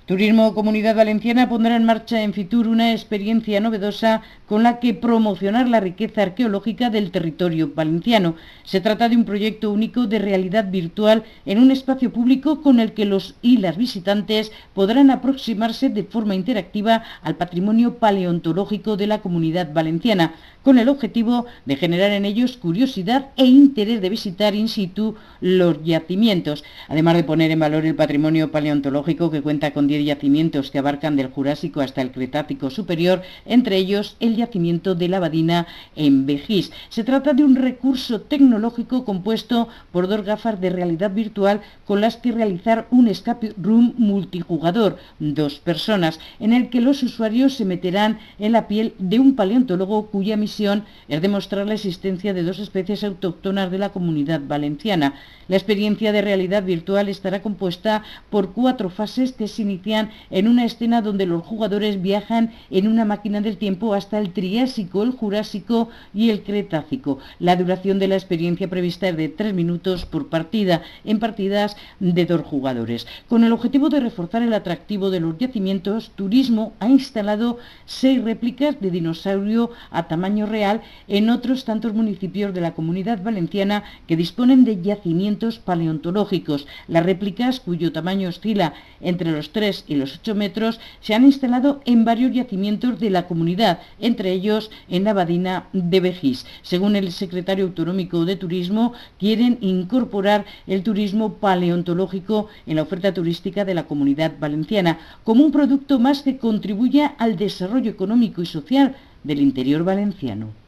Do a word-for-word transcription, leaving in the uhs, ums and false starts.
Turismo Comunidad Valenciana pondrá en marcha en Fitur una experiencia novedosa con la que promocionar la riqueza arqueológica del territorio valenciano. Se trata de un proyecto único de realidad virtual en un espacio público con el que los y las visitantes podrán aproximarse de forma interactiva al patrimonio paleontológico de la Comunidad Valenciana, con el objetivo de generar en ellos curiosidad e interés de visitar in situ los yacimientos, además de poner en valor el patrimonio paleontológico que cuenta con diez yacimientos que abarcan del Jurásico hasta el Cretácico superior, entre ellos el yacimiento de la Abadina en Begís. Se trata de un recurso tecnológico compuesto por dos gafas de realidad virtual con las que realizar un escape room multijugador, dos personas, en el que los usuarios se meterán en la piel de un paleontólogo cuya misión es demostrar la existencia de dos especies autóctonas de la Comunidad Valenciana. La experiencia de realidad virtual estará compuesta por cuatro fases que se inician en una escena donde los jugadores viajan en una máquina del tiempo hasta el Triásico, el Jurásico y el Cretácico. La duración de la experiencia prevista es de tres minutos por partida, en partidas de dos jugadores. Con el objetivo de reforzar el atractivo de los yacimientos, Turismo ha instalado seis réplicas de dinosaurio a tamaño real en otros tantos municipios de la Comunidad Valenciana que disponen de yacimientos paleontológicos. Las réplicas, cuyo tamaño oscila entre los tres y los ocho metros, se han instalado en varios yacimientos de la comunidad, entre ellos en la Abadina de Begís. Según el secretario autonómico de Turismo, quieren incorporar el turismo paleontológico en la oferta turística de la Comunidad Valenciana, como un producto más que contribuya al desarrollo económico y social del interior valenciano.